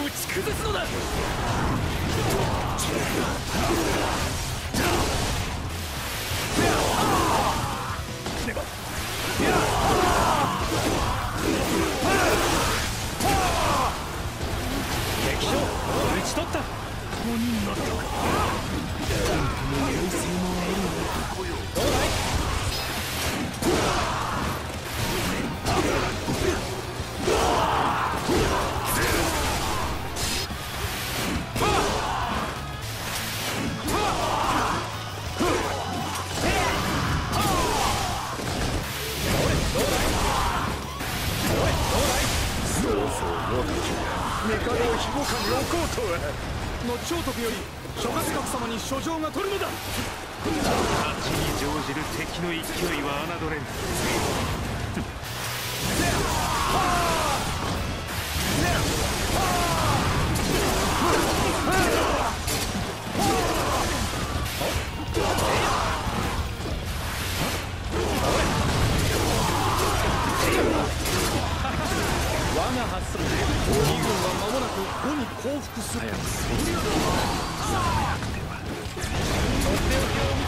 打ち崩すのだ。敵将打ち取った。5人だったか。本当の妖精もあるのだ。どうだい。 帝を庇護下に置こうとは。後王徳より諸葛閣様に書状が取るのだ。 勝ちに乗じる敵の勢いは侮れん。我が発想で鬼軍は間もなく5に降伏する。早くそうする。とっておきをお見せしよ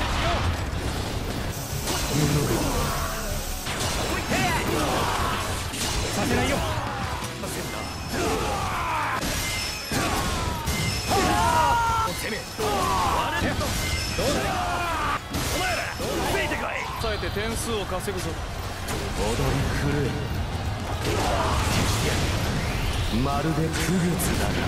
う。させないよ。攻め。我らとどうだい。お前らついてこい。抑えて点数を稼ぐぞ。踊り狂え。まるで傀儡だな。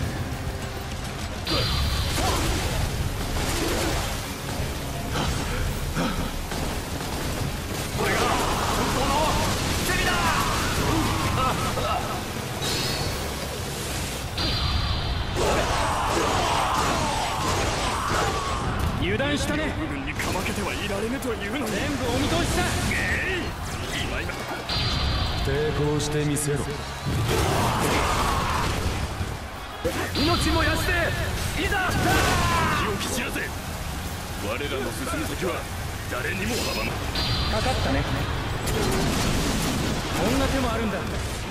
これが本当のセミだ。油断したね。部軍にかまけてはいられぬというのに。全部お見通しさ。今抵抗してみせろ。命燃やしていざ気を気散らせ。我らの進む先は誰にも阻む。かかったね。こんな手もあるんだ。